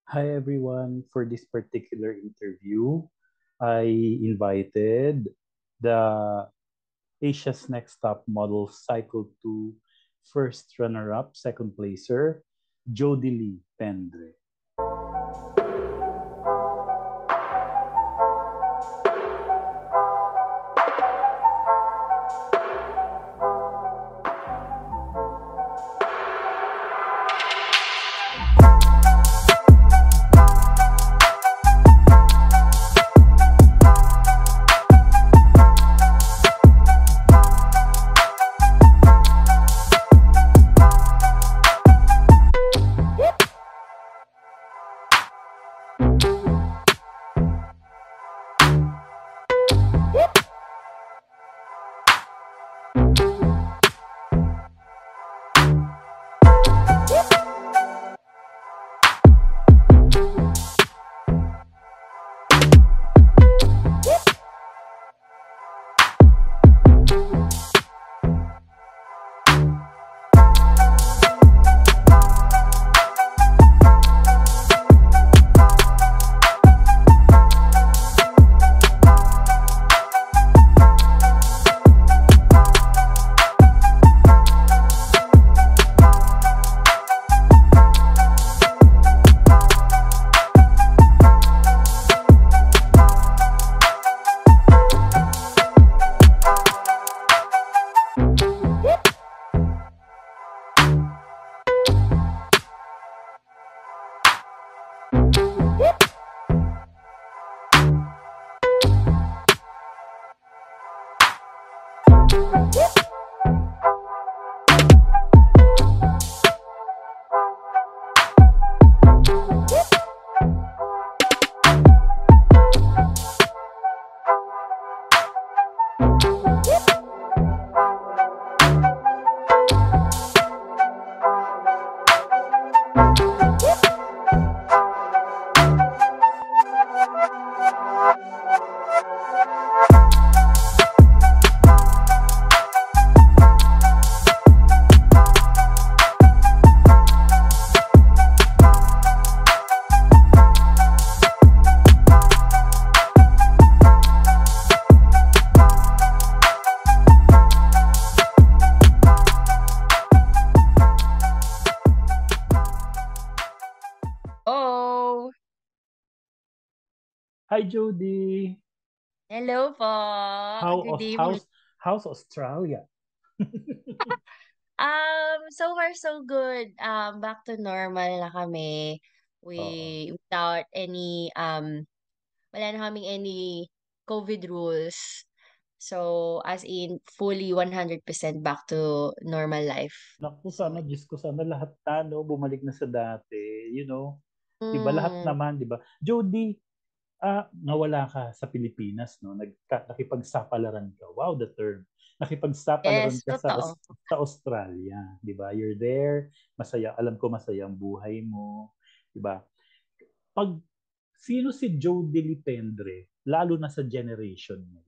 Hi everyone. For this particular interview, I invited the Asia's Next Top Model Cycle 2 first runner-up, second placer, Jody Lee Pendre. Oh, Hi Jody. hello po. Good evening. How's Australia? So far so good. Back to normal na kami. Oo. Without any wala na kaming any COVID rules. So as in fully 100% back to normal life. Naku, So, sana, Diyos ko, sana lahat bumalik na sa dati. You know, di ba lahat mm, naman, di ba? Jody, nawala ka sa Pilipinas, no? Nakipagsapalaran ka. Wow, the term. Nakipagsapalaran yes, ka totoo. sa Australia, 'di ba? You're there, masaya, alam ko masaya ang buhay mo, 'di ba? Pag sino si Joe Delipendre, lalo na sa generation mo.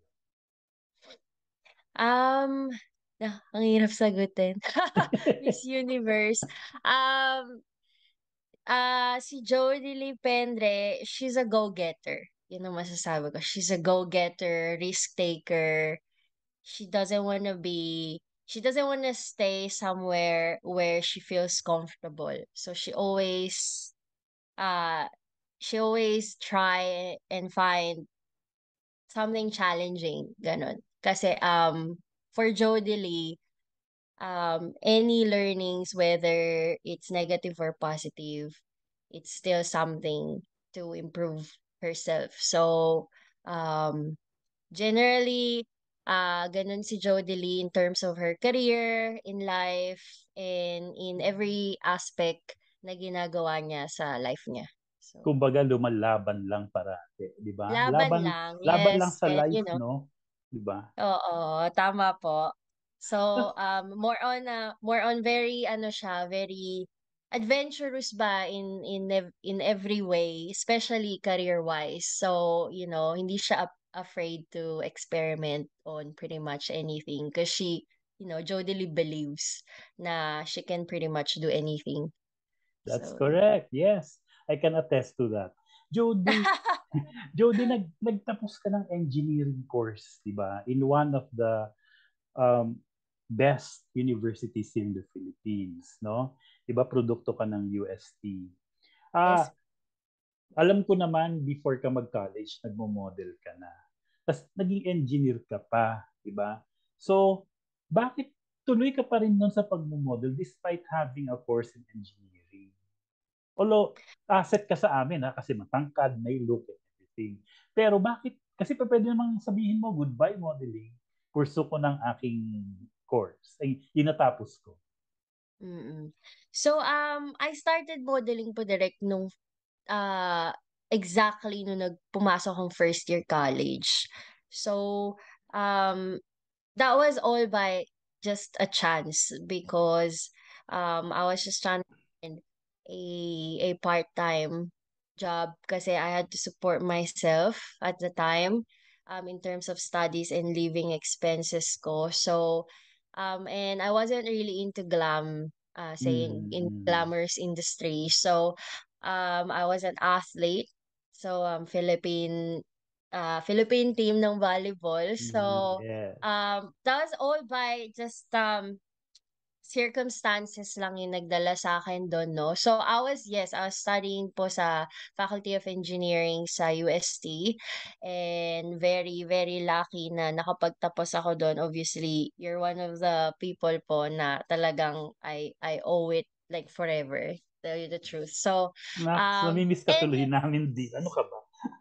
Um, ang hirap sagutin. Miss Universe. Um, si Jodie Lipendre, she's a go-getter. Yun ang masasabi ko. She's a go-getter, risk-taker. She doesn't wanna stay somewhere where she feels comfortable. So uh, she always try and find something challenging, ganon. Kasi, for Jodie Lee, any learnings, whether it's negative or positive, it's still something to improve herself. So, um, generally, ganun si Jodie Lee in terms of her career, in life, and in every aspect na ginagawa niya sa life niya. So, Kumbaga lumalaban lang parati, 'di ba? laban Laban lang, laban lang yes, sa and life, no? 'Di ba? oo, tama po. So, more on very ano siya, very adventurous ba in every way, especially career-wise. So, hindi siya afraid to experiment on pretty much anything because Jodie believes na she can pretty much do anything. That's So, correct. Yes. I can attest to that. Jody, Jody, nagtapos ka ng engineering course, di ba? In one of the um, best universities in the Philippines, no? Di ba, produkto ka ng UST. Yes. Ah, alam ko naman before ka mag-college, nagmo-model ka na. Tapos naging engineer ka pa, di ba? So, bakit tuloy ka pa rin nun sa pagmo-model despite having a course in engineering? Although, asset ka sa amin ha, kasi matangkad, may look and everything. Pero bakit, kasi pa pwede namang sabihin mo, goodbye modeling, kurso ko ng aking course. Ay, yun natapos ko. Mm. So, I started modeling po direct nung ah, exactly nung pumasok akong first year college. So, um, that was all by just a chance because I was just trying to find a part-time job kasi I had to support myself at the time in terms of studies and living expenses ko. So and I wasn't really into glam saying in Mm-hmm. glamorous industry. So I was an athlete. So Philippine team ng volleyball. Mm-hmm. So Yes. that was all by just circumstances lang yung nagdala sa akin dun 'no. So yes, I was studying po sa Faculty of Engineering sa UST and very, very lucky na nakapagtapos ako dun. Obviously, you're one of the people po na talagang I owe it like forever, tell you the truth. So, Nax, namimiss ka and tuloy yun namin di. Ano ka ba?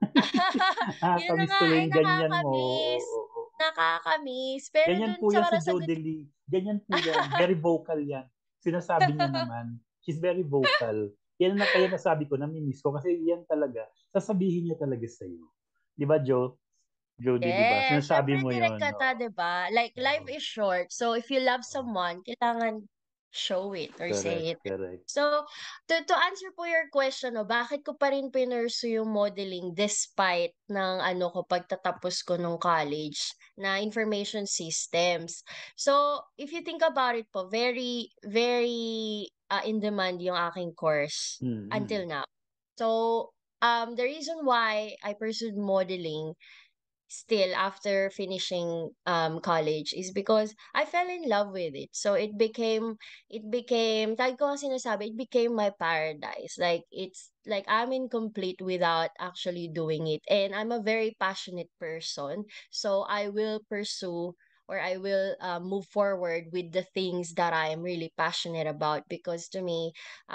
yun na Nakakamiss nga tuloy ay yung ganyan mo. Oo, nakakamiss, oo, oo. nakakamiss. Pero Ganyan dun po sa yan si para sa good. Jodely. Ganyan po yan. Very vocal yan. Sinasabi niya naman. She's very vocal. Yan na kaya nasabi ko, namimiss ko kasi yan talaga, sasabihin niya talaga sa iyo. Di ba, Jody, di ba? Yes, Sinasabi syempre mo yon, no? direkta 'di ba? Like life Oo. is short. So if you love Oo. someone, kailangan show it or Correct, say it. correct. So to answer po your question, no, bakit ko pa rin pinursue yung modeling despite ng ano ko pagtatapos ko nung college na information systems. So if you think about it po, very very in demand yung aking course Mm-hmm. until now. So the reason why I pursued modeling still after finishing college is because I fell in love with it. So it became tag ko ang sinasabi, it became my paradise. Like it's like I'm incomplete without actually doing it. And I'm a very passionate person. So I will pursue or I will move forward with the things that I am really passionate about because to me,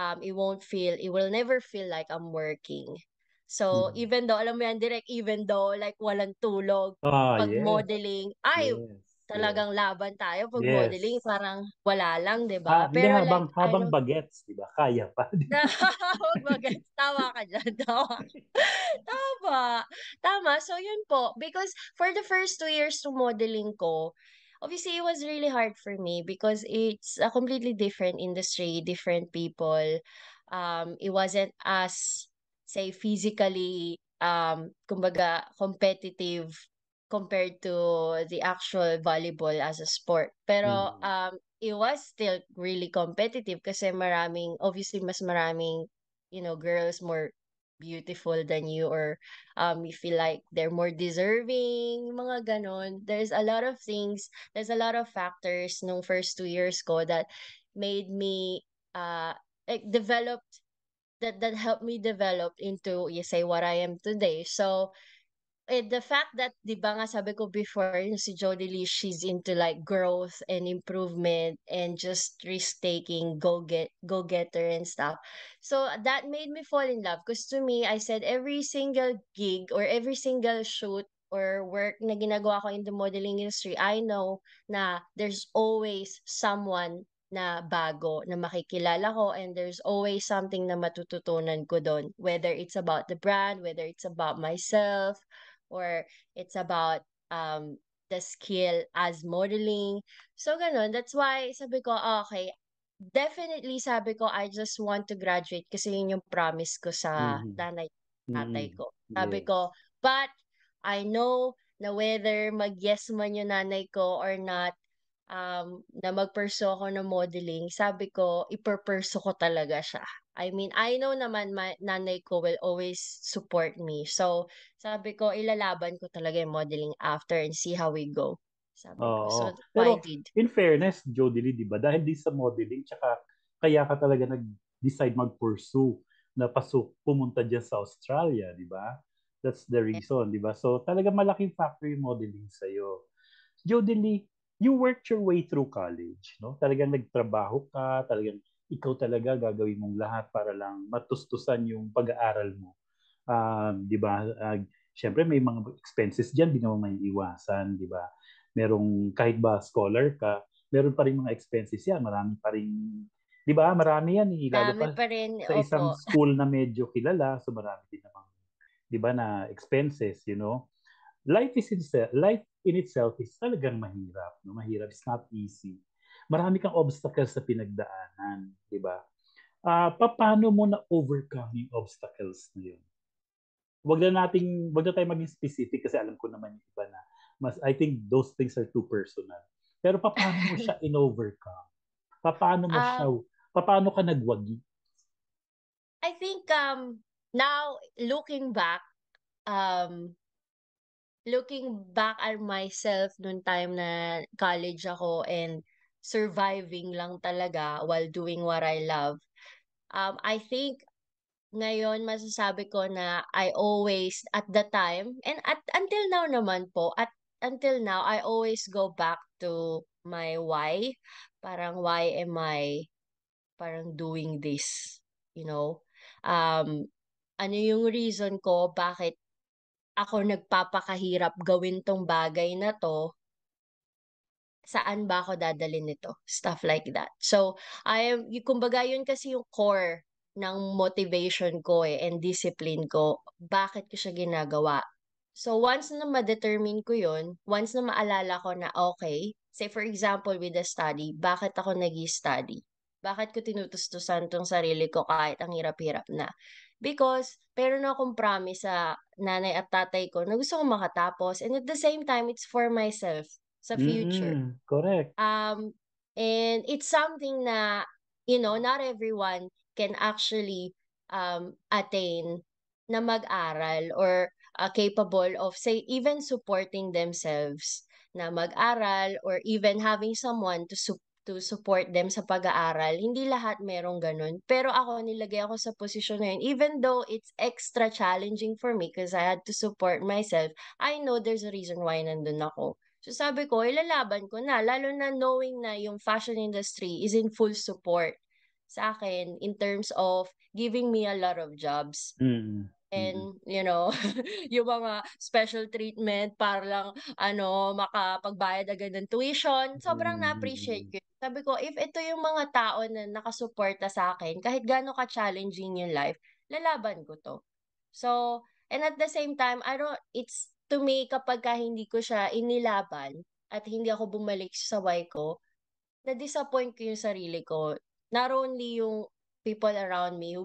it will never feel like I'm working. So, Mm-hmm. even though, alam mo yan, direct, even though, like, walang tulog, Ah, pag yes. modeling, ay, Yes. Yes. talagang laban tayo pag modeling, Yes. parang wala lang, 'di Ha, ba? hindi Pero like, I habang know, bagets, di ba? Kaya pa. na, bagay, tama ka dyan, tama. Tama, tama. So, yun po, because for the first 2 years to modeling ko, obviously, it was really hard for me because it's a completely different industry, different people. It wasn't as, say, physically, kumbaga, competitive compared to the actual volleyball as a sport. Pero, Mm-hmm. it was still really competitive kasi obviously, mas maraming, girls more beautiful than you or you feel like they're more deserving, mga ganon. There's a lot of factors nung first 2 years ko that made me like developed that helped me develop into you say what I am today. So the fact that 'di ba nga sabi ko before yung si Jody Lee, she's into like growth and improvement and just risk taking, go getter and stuff. So that made me fall in love because to me I said every single gig or every single shoot or work na ginagawa ko in the modeling industry, I know na there's always someone na bago na makikilala ko and there's always something na matututunan ko doon, whether it's about the brand, whether it's about myself, or it's about the skill as modeling. So ganun, that's why sabi ko, okay, definitely sabi ko I just want to graduate kasi yun yung promise ko sa Mm-hmm. tatay Mm-hmm. ko. Sabi Yes. ko, but I know na whether mag-yes man yung nanay ko or not, na mag-pursue ako ng modeling, sabi ko ipu-pursue ko talaga siya. I mean, I know naman nanay ko will always support me. So, sabi ko ilalaban ko talaga yung modeling after and see how we go, sabi ko. So, Oo. that's what I Pero did. in fairness, Jodie, di ba? Dahil din sa modeling, tsaka kaya ka talaga nag-decide mag-pursue na pumunta dyan sa Australia, di ba? That's the reason, di ba? So talaga malaking factor yung modeling sa'yo. Jodie Lee, you worked your way through college, no? Talagang nagtrabaho ka, talagang ikaw talaga gagawin mong lahat para lang matustusan yung pag-aaral mo. Di ba? Syempre may mga expenses diyan, di naman may iwasan, di ba? Merong kahit ba scholar ka, meron pa rin mga expenses yan, marami pa rin, di ba? Marami yan, lalo Dami pa pa rin, sa opo. isang school na medyo kilala, so marami din namang, di ba, na expenses, you know. Life in itself is talagang mahirap, no? Mahirap, it's not easy. Marami kang obstacles sa pinagdaanan, di ba? Paano mo na overcome yung obstacles na yun? Wag na tayo maging specific kasi alam ko naman yung iba na I think those things are too personal. Pero paano mo siya in-overcome? Paano mo siya, Um, paano ka nagwagi? I think, now um, looking back at myself nung time na college ako and surviving lang talaga while doing what I love. I think ngayon masasabi ko na I always at the time and at until now naman po, at until now I always go back to my why. Parang why am I parang doing this, you know? Um, ano yung reason ko bakit ako nagpapakahirap gawin 'tong bagay na 'to, saan ba ako dadalhin nito? Stuff like that. So, kumbaga yun kasi yung core ng motivation ko, and discipline ko, bakit ko siya ginagawa. So, once na ma-determine ko yun, once na maalala ko na, okay, say for example with the study, bakit ako nag-i-study? Bakit ko tinutustusan 'tong sarili ko kahit ang hirap-hirap na? Because meron akong promise sa nanay at tatay ko na gusto kong makatapos, and at the same time, it's for myself sa future. Correct. Um, and it's something na, not everyone can actually attain na mag-aral or capable of, say, even supporting themselves na mag-aral or even having someone to support them sa pag-aaral. Hindi lahat merong ganun. Pero ako, nilagay ako sa posisyon na yun. Even though it's extra challenging for me because I had to support myself, I know there's a reason why nandun ako. So sabi ko, ilalaban ko na, lalo na knowing na yung fashion industry is in full support sa akin in terms of giving me a lot of jobs. Mm, mm, And, yung mga special treatment para lang, makapagbayad agad ng tuition, sobrang na-appreciate mm, ko. Sabi ko, if ito yung mga tao na nakasuporta sa akin, kahit gaano ka-challenging yung life, lalaban ko to. So, and at the same time, it's to me kapag ka hindi ko siya inilaban at hindi ako bumalik sa why ko, na-disappoint ko yung sarili ko. Not only yung people around me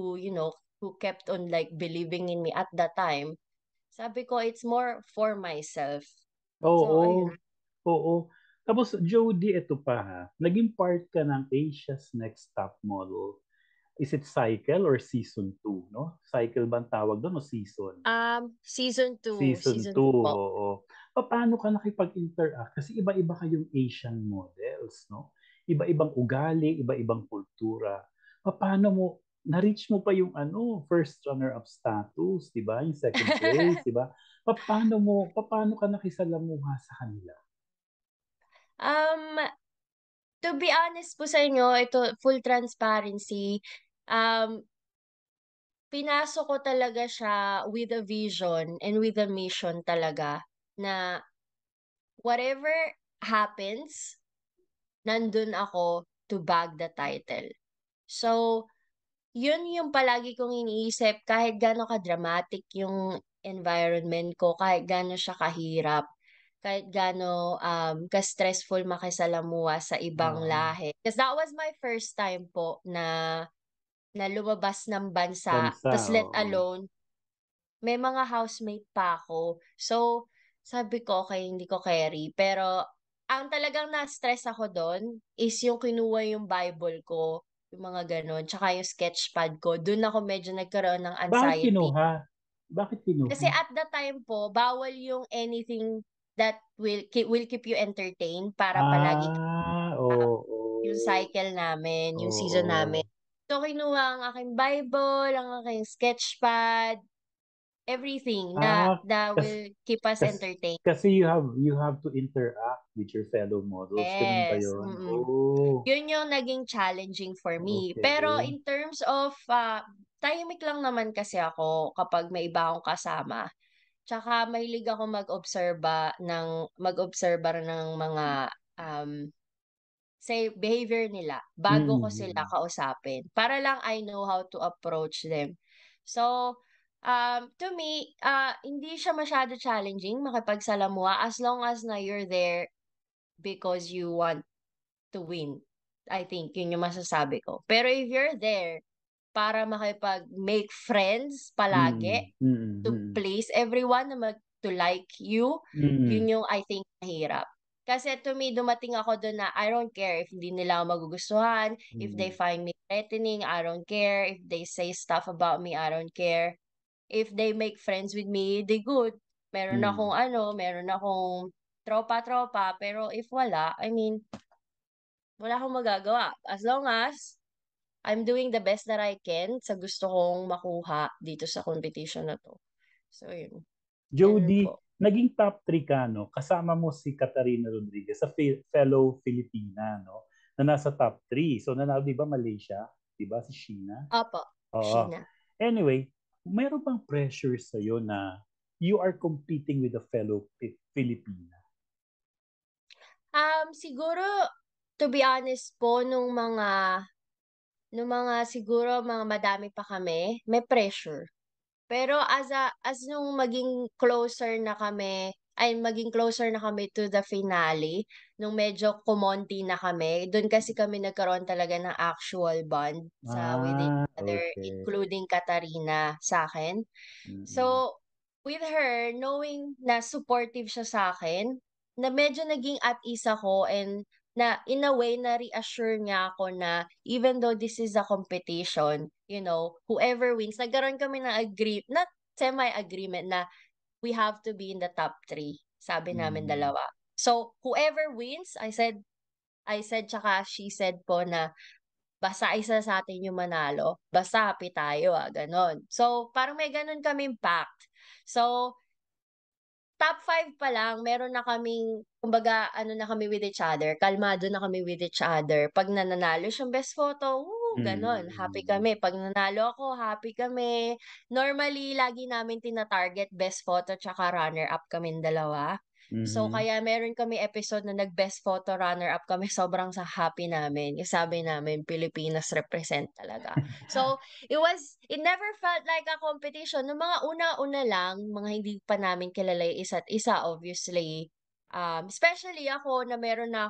who kept on like believing in me at that time. Sabi ko, it's more for myself. So, Oo, ayun. oo. Tapos, Jody, ito pa ha. Naging part ka ng Asia's Next Top Model. Is it cycle or season 2, no? Cycle ba ang tawag doon o season? Season 2, Season season 2 2, po. oo. Paano ka nakipag-interact? Kasi iba-iba kayong Asian models, no? Iba-ibang ugali, iba-ibang kultura. Paano mo, na-reach mo pa yung first runner-up status, di ba? Yung second place, di ba? Paano ka nakisalamuha sa kanila? Um, to be honest po sa inyo, ito full transparency, um, pinasok ko talaga siya with a vision and with a mission talaga na whatever happens, nandun ako to bag the title. So, yun yung palagi kong iniisip kahit gaano ka-dramatic yung environment ko, kahit gaano siya kahirap, kahit gaano ka-stressful makisalamuha sa ibang Oo. lahi. Because that was my first time po na lumabas ng bansa, Bansa, tas let oo. alone may mga housemate pa ako. So, sabi ko, "Okey, hindi ko carry." Pero ang talagang na-stress ako do'n is yung kinuha yung Bible ko, yung mga gano'n, tsaka yung sketchpad ko. Do'n ako medyo nagkaroon ng Bakit anxiety. kinuha? Bakit kinuha? Kasi at that time po, bawal yung anything that will keep you entertained para palagi yung Oo. cycle namin, yung season namin. Oo. So, kinuha ang aking Bible, ang aking sketchpad, everything na Ah, that kas, will keep us kas, entertained. kasi you have to interact with your fellow models. Ganun ba Yes, yun? mm. Oh, Yun yung naging challenging for me. Pero okay. in terms of, tahimik lang naman kasi ako kapag may iba akong kasama. Tsaka mahilig ako mag-obserba ng mga, um, say behavior nila bago ko sila Mm. kausapin. Para lang I know how to approach them. So, to me, hindi siya masyado challenging makipagsalamuha as long as na you're there because you want to win. I think yun yung masasabi ko. Pero if you're there para makipag-make friends palagi, Mm. Mm. to Mm. please everyone na to like you, yun Mm. yung I think mahirap. Kasi to me, dumating ako dun na I don't care if hindi nila ako magugustuhan, if they Mm. find me threatening, I don't care, if they say stuff about me, I don't care. If they make friends with me, they good. Mm. Meron akong tropa-tropa, pero if wala, I mean, wala akong magagawa. As long as I'm doing the best that I can sa gusto kong makuha dito sa competition na 'to. So yun, ganun Jody, po. naging top 3 ka, no? Kasama mo si Catarina Rodriguez, sa fellow Filipina, no? Na nasa top 3. So, nanalo, di ba, Malaysia? Di ba, si Sheena? Opo, Oo. Sheena. Anyway, meron bang pressure sa'yo na you are competing with a fellow Filipina? Siguro to be honest po nung mga siguro mga madami pa kami, may pressure. Pero as nung maging closer na kami to the finale, nung medyo kumonti na kami, dun kasi kami nagkaroon talaga ng actual bond with each Ah, other, okay. including Katarina sa'kin. Mm-mm. So, with her, knowing na supportive siya sa'kin, na medyo naging at ease ako and na in a way na-reassure niya ako na even though this is a competition, whoever wins, nagkaroon kami ng not semi-agreement na we have to be in the top 3, sabi namin Mm. dalawa. So, whoever wins, I said tsaka she said po na basta isa sa atin yung manalo, basta happy tayo, gano'n. So, parang may gano'n kaming pact. So, top 5 pa lang meron na kaming kumbaga ano na kami with each other, kalmado na kami with each other. 'Pag nananalo siyang best photo, gano'n, happy Mm. kami. 'Pag nanalo ako, happy kami. Normally, lagi namin tina-target best photo tsaka runner up kaming dalawa. So, Mhm. kaya meron kami episode na nag-best photo, runner up kami, sobrang sa happy namin. Yung sabi namin, Pilipinas represent talaga. So, it never felt like a competition. Nung mga una-una lang, mga hindi pa namin kilala yung isa't isa, obviously. Especially ako na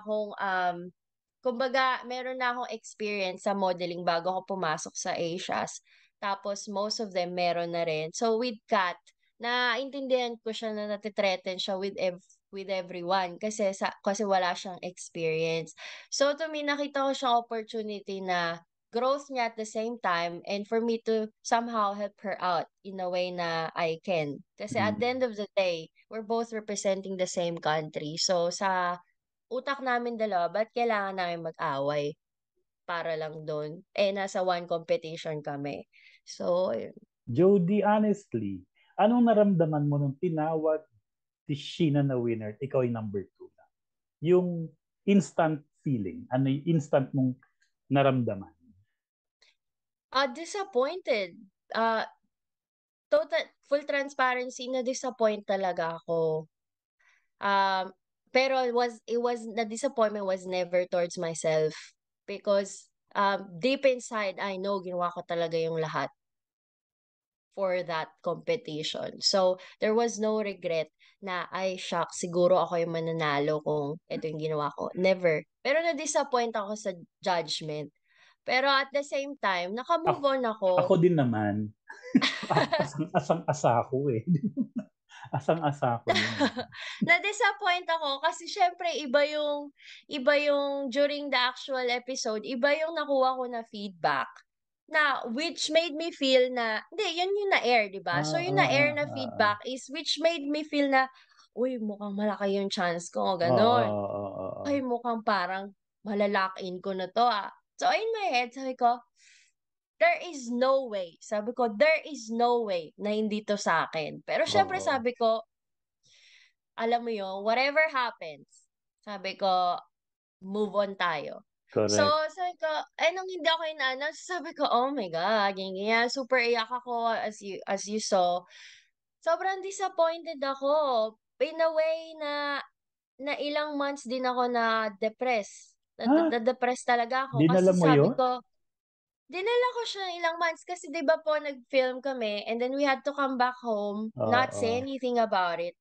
kumbaga, meron na akong experience sa modeling bago ako pumasok sa Asia's. Tapos, most of them meron na rin. So, with Kat, naintindihan ko siya na natitreten siya with everyone kasi wala siyang experience. So, to me, nakita ko siyang opportunity na growth niya at the same time and for me to somehow help her out in a way na I can. Kasi at the Mm. end of the day, we're both representing the same country. So sa utak namin dalawa, ba't kailangan namin mag-away para lang dun? Nasa one competition kami. So, ayun. Jody, honestly, anong naramdaman mo nung tinawag si Sheena na winner at ikaw ay number 2 na? Yung instant feeling, ano yung instant mong naramdaman? Disappointed. Ah, total full transparency, na-disappoint talaga ako. Um, pero it was the disappointment was never towards myself because deep inside I know ginawa ko talaga yung lahat for that competition. So there was no regret na ay shock siguro ako yung mananalo kung ito yung ginawa ko. Never. Pero na-disappoint ako sa judgment. Pero at the same time, naka-move Ako, on ako. ako din naman, asang-asa ako eh. Asang-asa ko nun. Na-disappoint ako kasi syempre iba yung during the actual episode, iba yung nakuha ko na feedback na which made me feel na hindi, yun yung na-air, 'di ba? So yung na-air na feedback is which made me feel na, "Uy, mukhang malaki yung chance ko," gano'n. "Ay, mukhang parang mala-lock-in ko na 'to, ah." So in my head sabi ko, "There is no way." Sabi ko, "There is no way na hindi 'to sa'kin." Pero siyempre Oo, sabi ko, alam mo yun, whatever happens, sabi ko, move on tayo. So, correct. sabi ko, nung hindi ako in-announce, sabi ko, "Oh my God," ganyan, super iyak ako as you saw. Sobrang disappointed ako. In a way na na ilang months din ako na-depress. Ha? Na-depress talaga ako Dinala kasi mo sabi yun? ko, dinala ko siya ng ilang months kasi 'di ba po nag-film kami and then we had to come back home, not say Oo. anything about it.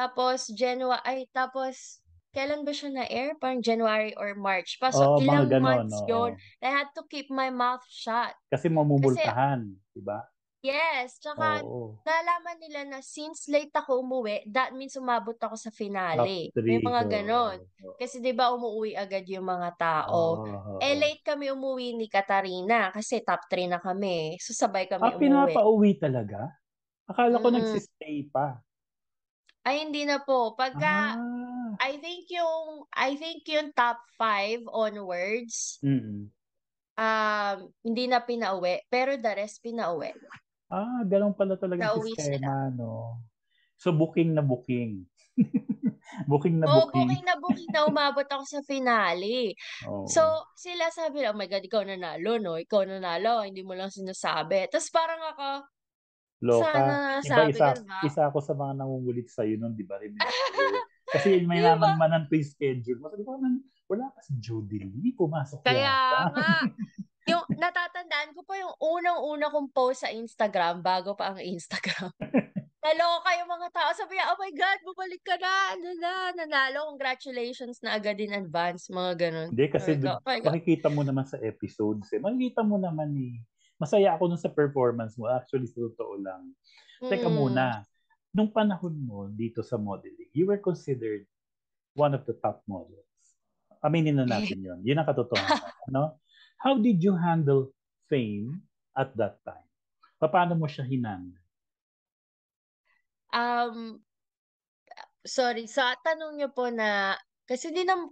Tapos kailan ba siya na-air? Parang January or March pa. So Oo, mga ilang gano'n, months oo. 'yun. I had to keep my mouth shut. Kasi Kasi mamumultahan, 'di ba? yes, tsaka Oo. nalaman nila na since late ako umuwi, that means umabot ako sa Top finale, may 3. mga gano'n. Oo, oo. Kasi 'di ba umuuwi agad yung mga tao. Oo, Eh, oo. late kami umuwi ni Katarina kasi top 3 na kami, so sabay kami umuwi. Pinapauwi talaga? Akala ko Mm. nagsi-stay pa. Ay hindi na po, pagka Ah, I think yung top 5 onwards, mm. hindi na pinauwi, pero the rest pinauwi. Gano'n pala talagang Nauwi sila. sistema 'no. So, booking na booking. Booking na Oo, booking. booking na umabot ako sa finale. So, Oo. sila sabi nila, "Oh my God, ikaw nanalo 'no, ikaw nanalo, hindi mo lang sinasabi." Ta's parang ako, Loka. sana 'Di ba sabi ko, 'di ba? isa ako sa mga nangungulit sa'yo nun 'di ba, remember? Kasi may 'Di ba? namanmanan ko yung schedule mo. Sabi ko, wala pa si Jody Lee, pumasok Kaya yata." nga, yung natatandaan ko pa yung unang-una kong post sa Instagram bago pa ang Instagram. Naloka yung mga tao, sabi niya, "Oh my God, bumalik ka na, ano na, nanalo, congratulations na agad in advance." Mga gano'n. Hindi kasi Sabi ko, "Oh my God." makikita mo naman sa episodes, eh. Makikita mo naman, eh. Masaya ako dun sa performance mo, actually sa totoo lang. Teka Mm. muna, nung panahon mo dito sa modeling, you were considered one of the top models. Aminin na natin 'yon. 'Yun ang katotohanan, ano? How did you handle fame at that time? Papaano mo siya hinandle? Um, Sorry, sa tanong niyo po na kasi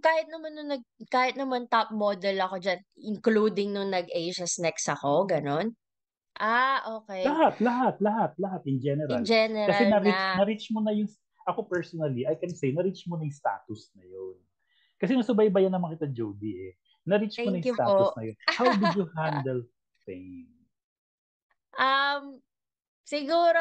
kahit naman top model ako diyan, including nung nag-Asia's Next ako, gano'n? Okey. Lahat, lahat, lahat, lahat in In general. Kasi general na. na-reach mo na yung ako personally, I can say na-reach mo na yung status na yun. Kasi nasubaybayan naman kita, Jody, eh. Na-reach mo na Thank yung you status po. na yun. How did you handle fame? Um, Siguro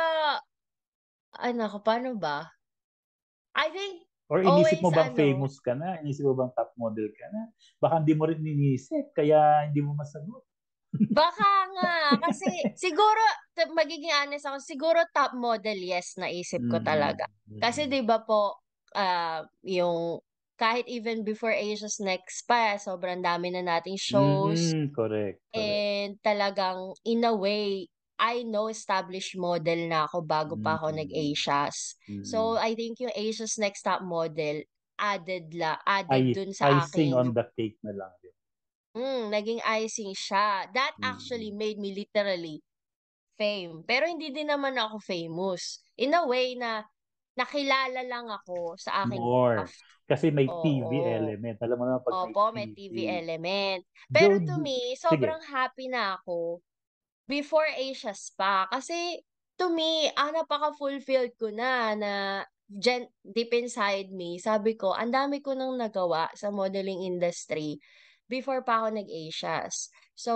naku, paano ba? I think Or inisip mo always bang famous ka na? Inisip mo bang top model ka na? Baka hindi mo rin inisip, kaya hindi mo masagot. baka nga kasi siguro magiging honest ako, siguro top model, yes, naisip ko Mm, talaga. Kasi mm. 'di ba po, yung kahit even before Asia's Next pa, sobrang dami na nating shows Mm, correct, correct. and talagang in a way, I know established model na ako bago pa ako Mm, nag-Asia's. So, mm. I think yung Asia's Next Top Model added dun sa Icing aking on the cake na lang yun. naging icing siya. That actually Mm. made me literally fame. Pero hindi din naman ako famous. In a way na nakilala lang ako sa aking More. craft. Kasi may TV Oo. element. Alam mo naman 'pag may Opo, may TV. TV element. Pero to Jody me, sobrang sige. happy na ako before Asia's pa. Kasi to me, napaka-fulfilled ko na deep inside me, sabi ko, ang dami ko nang nagawa sa modeling industry before pa ako nag-Asia's. So,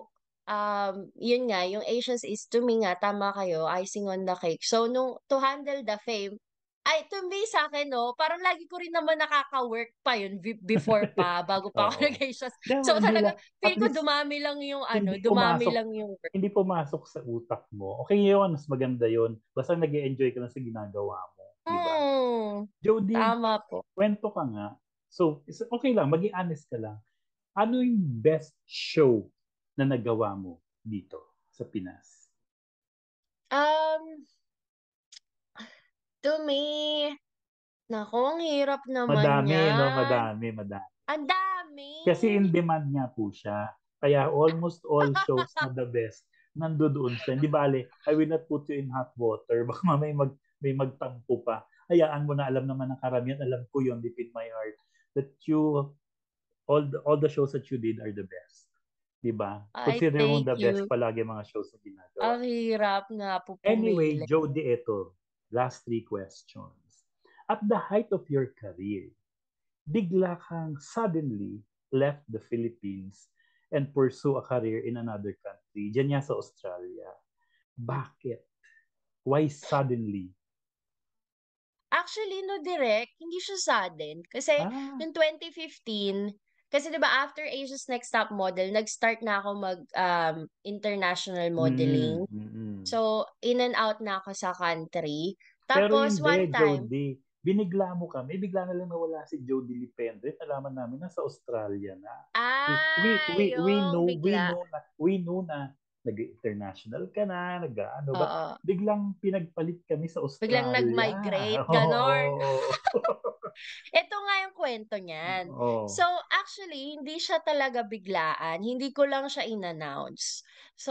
yun nga, yung Asia's is to me nga, tama kayo, icing on the cake. So, to handle the fame, to me sa'kin 'no, parang lagi ko rin naman nakaka-work pa yun before pa, bago pa ako Oo. nag-Asia's. So, Hindi talagang lang at feel ko least dumami lang yung hindi dumami pumasok lang yung work. hindi pumasok sa utak mo. Okey yun, mas maganda yun. Basta nag-e-enjoy ka lang sa ginagawa mo, 'di ba? Jody, Tama po. kuwento ka nga. So, okey lang, maging honest ka lang. Ano yung best show na nagawa mo dito sa Pinas? Um, To me, naku, ang hirap naman Madami, no? yan. Madami, madami. Ang dami. Kasi in demand nga po siya. Kaya almost all shows na the best, nandoon siya. Hindi bale, I will not put you in hot water. Baka may magtampo pa. Hayaan mo na, alam naman ng karamihan, alam ko yun deep in my heart, that you, all the shows that you did are the best. Diba? Ay, Consider mo thank the best you. palagi mga shows na ginagawa. Ang hirap nga po Anyway, pumili. Jody, ito. Last three questions. At the height of your career, bigla kang suddenly left the Philippines and pursue a career in another country. Diyan nga sa Australia. Bakit? Why suddenly? Actually, no direct, hindi siya sudden. Kasi, Ah, noong 2015, kasi 'di ba after Asia's Next Top Model, nag-start na ako international modeling. mm. So, in and out na ako sa country. Pero Tapos hindi, one time, Jody. Binigla mo kami. Bigla na lang nawala si Jody Lipendre. Nalaman namin na sa Australia na. yung We bigla. know na, we know na nag-international ka na, nag-ano ba? Oo. Biglang pinagpalit kami sa Biglang Australia. nag-migrate, ganon. Oo. Ito nga yung kwento niyan. So, Oo. actually, hindi siya talaga biglaan. Hindi ko lang siya in-announce. So,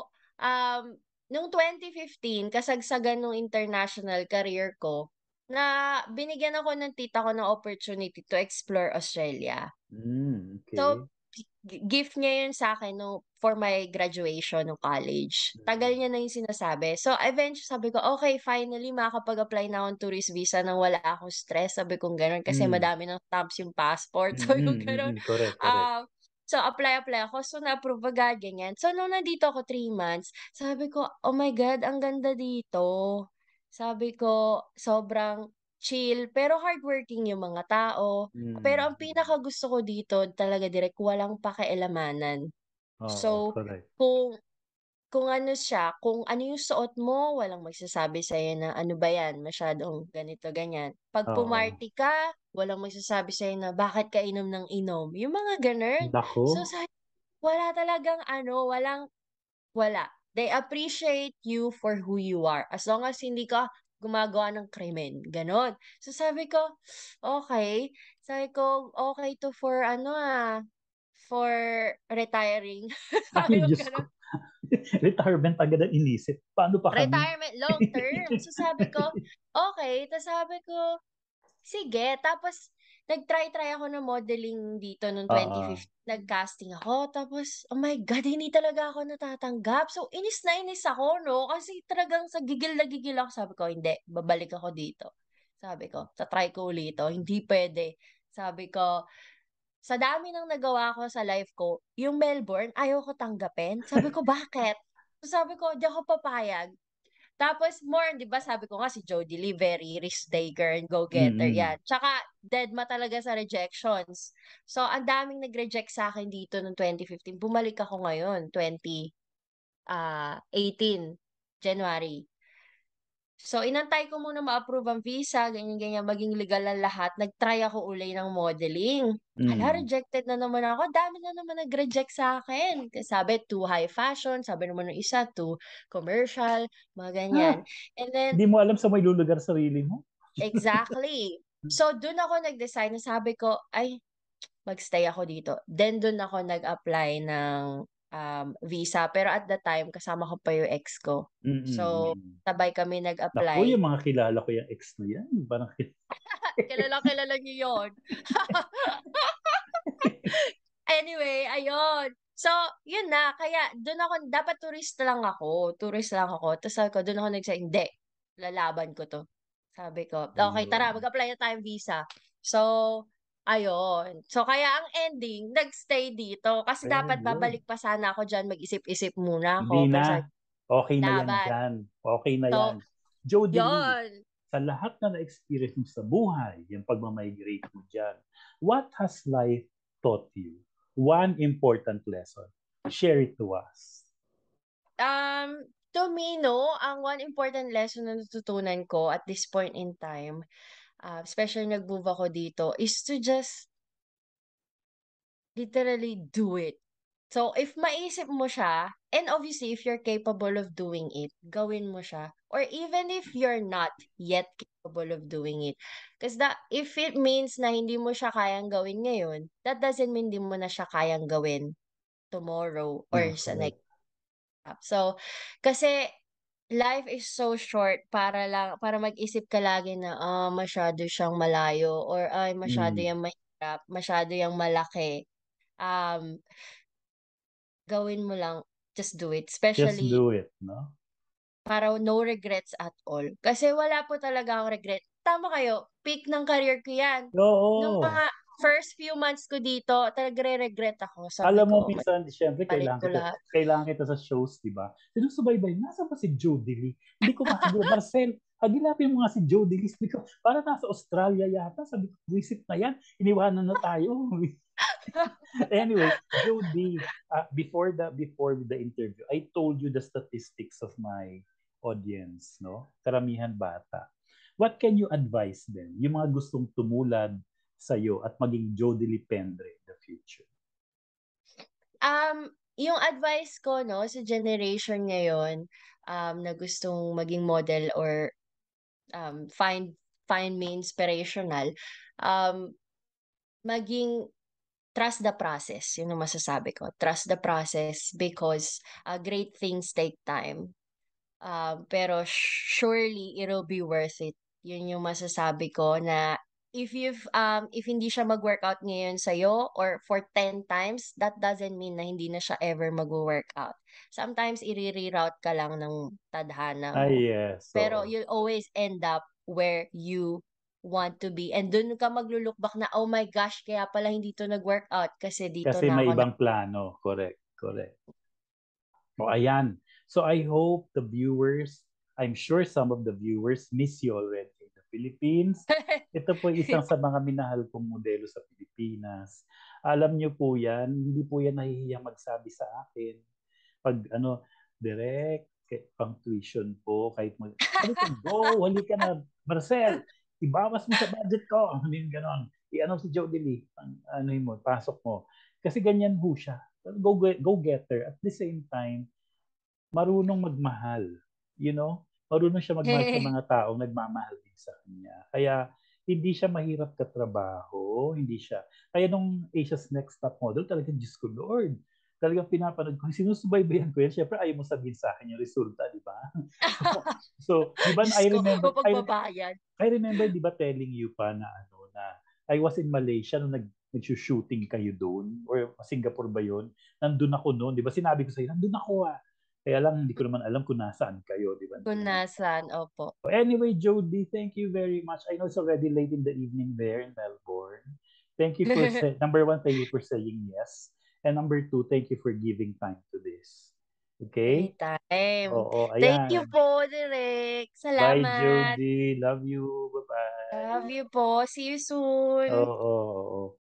nung 2015, kasagsagan nung international career ko, na binigyan ako ng tita ko ng opportunity to explore Australia. So, Okay. gift niya yun sa akin no, for my graduation ng college. Tagal niya na yung sinasabi. So, eventually sabi ko, okay, finally, makakapag-apply na akong tourist visa nang wala akong stress. Sabi kong gano'n, kasi Mm. madami ng stamps yung passport. Sabi ko gano'n. Correct, correct. Um, so, apply ako. So, na-approve agad, ganyan. So, nung nandito ako 3 months, sabi ko, oh my God, ang ganda dito. Sabi ko, sobrang chill, pero hardworking yung mga tao. Pero ang Mm. pinakagusto ko dito talaga direct walang pakialamanan. Oo, So, correct. kung kung ano siya, kung ano yung suot mo, walang magsasabi sa'yo na, "Ano ba 'yan, masyadong ganito, ganyan." 'Pag Oo. pumarty ka, walang magsasabi sa'yo na, "Bakit ka inom ng inom?" Yung mga gano'n. Nako. So, wala talagang ano, wala. They appreciate you for who you are, as long as hindi ka gumagawa ng krimen, gano'n. So sabi ko, "Okey." Sabi ko, "Okey 'to for ano, for retiring." Sabi Ay, ko Diyos ko. gano'n. Retirement agad ang inisip. Paano pa kami? Retirement, long term. So sabi ko, "Okey." Ta's sabi ko, sige, tapos nag-try ako ng modeling dito nung Oo. 2015, nag-casting ako tapos, oh my God, hindi talaga ako natatanggap. So, inis na inis ako 'no, kasi talagang sa gigil na gigil ako. Sabi ko, "Hindi, babalik ako dito." Sabi ko, "Ta-try ko ulit 'to, hindi puwede." Sabi ko, sa dami ng nagawa ko sa life ko, yung Melbourne ayaw ko tanggapin. Sabi ko, "Bakit?" So, sabi ko, "Di ako papayag." Tapos more 'di ba sabi ko nga si Jody Lee very risk taker and go-getter Mm. 'yan. Tsaka dedma talaga sa rejections. So ang daming nag-reject sa'kin dito nung 2015, bumalik ako ngayon 18 January. So inantay ko muna ma-approve ang visa, ganyan-ganyan, maging legal ang lahat, nag-try ako uli ng modeling. Hala, Mm. rejected na naman ako, dami na naman nag-reject sa'kin. Kasi sabi too high fashion, sabi naman ng isa too commercial, mga ganyan. Ha? And then Hindi mo alam sa may lulugar sarili mo? exactly. So dun ako nag-decide na sabi ko, "Ay, mag-stay ako dito." Then dun ako nag-apply ng, visa, pero at the time kasama ko pa yung ex ko. So, Mm. sabay kami Naku, nag-apply. yung mga kilala ko yung ex na yan. Parang Kilalang-kilala niyo yun. Anyway, ayun. So, yun na, kaya dun ako dapat tourist lang ako. Tapos sabi ko, dun ako nagsabi, "Hindi, lalaban ko 'to." Sabi ko, "Okey, tara Ayun. mag-apply na tayong visa." So, ayun. So, kaya ang ending, nag-stay dito kasi Very dapat good. babalik pa sana ako diyan, mag-isip-isip muna Hindi ako, pero na. sabi ko, Okay na yan laban. dyan. Okay na So, yan. Jody Lee, yun. sa lahat na na-experience mo sa buhay, yung pagmamigrate mo dyan, what has life taught you? One important lesson. Share it to us. To me 'no, ang one important lesson na natutunan ko at this point in time, especially nag-move ako dito, is to just literally do it. So, if maisip mo siya, and obviously if you're capable of doing it, gawin mo siya. Or even if you're not yet capable of doing it. Because if it means na hindi mo siya kayang gawin ngayon, that doesn't mean hindi mo na siya kayang gawin tomorrow or Yeah, sa correct. next step. So, kasi life is so short para mag-isip ka lagi na masyado siyang malayo or ay masyado Mm. yang mahirap, masyado yang malaki. Um, Gawin mo lang, just do it. Just Especially do it, no? para no regrets at all. Kasi wala po talaga akong regret. Tama kayo, peak ng career ko 'yan. Nung Oo. mga first few months ko dito, nagre-regret ako. Sabi Alam mo ko, minsan siyempre "Balik ko lahat." kailangan kita sa shows, 'di ba? Sinusubaybay, "Nasaan ba si Jody Lee?" Hindi ko Marcel, hagilapin mo nga si Jody Lee. Sabi ko, "Parang nasa Australia yata." Sabi ko, "Buwisit na 'yan, iniwanan na tayo." Anyway, Jody, before the interview, I told you the statistics of my audience, no? Karamihan bata. What can you advise them? Yung mga gustong tumulad sa'yo at maging Jody Lee Pendre in the future. Yung advice ko 'no, sa generation ngayon, na gustong maging model or, find me inspirational, um, maging trust the process, yun ang masasabi ko. Trust the process because, great things take time. Pero surely it'll be worth it. Yun yung masasabi ko na if hindi siya mag-workout ngayon sa'yo or for 10 times, that doesn't mean na hindi na siya ever mag-workout. Sometimes reroute ka lang ng tadhana Ay, mo. yes. Pero Oo. you'll always end up where you want to be. And dun ka maglo-look back na, "Oh my gosh, kaya pala hindi 'to nag-workout kasi dito Kasi na may ako na." ibang plano. Correct, correct. O ayan. So I hope the viewers, I'm sure some of the viewers miss you already in the Philippines. Ito po isang sa mga minahal kong modelo sa Pilipinas. Alam niyo po yan, hindi po yan nahihiyang magsabi sa akin. Pag direct, pang tuition po, kahit mo, sabi ko, go, halika na, Marcel, ibawas mo sa budget ko. Ano yung ganon. I-ano si Joe Lee, ano mo, pasok mo. Kasi ganyan po siya. Go-getter. At the same time, marunong magmahal. You know? Marunong siya magmahal sa mga taong nagmamahal din sa kanya. Kaya hindi siya mahirap katrabaho, hindi siya. Kaya nung Asia's Next Top Model, talagang Diyos ko Lord, talagang pinapanood ko, sinusubaybayan ko yan. Siyempre, ayaw mo sabihin sa akin yung resulta, di ba? So, di ba, Diyos ko, mapagbabayad. I remember, di ba, telling you pa na I was in Malaysia nung nag-shooting kayo doon, or Singapore ba yun? Nandun ako noon, di ba? Sinabi ko sa'yo, nandun ako ah. Kaya lang, hindi ko naman alam kung nasaan kayo, di ba? Kung nasaan, opo. Anyway, Jody, thank you very much. I know it's already late in the evening there in Melbourne. Thank you for, number one, thank you for saying yes. And number two, thank you for giving time to this. Okay? Anytime. Oo, Thank you ayan. po, Direk. Bye, Salamat. Jody. Love you. Bye-bye. Love you po. See you soon. Oo, oo.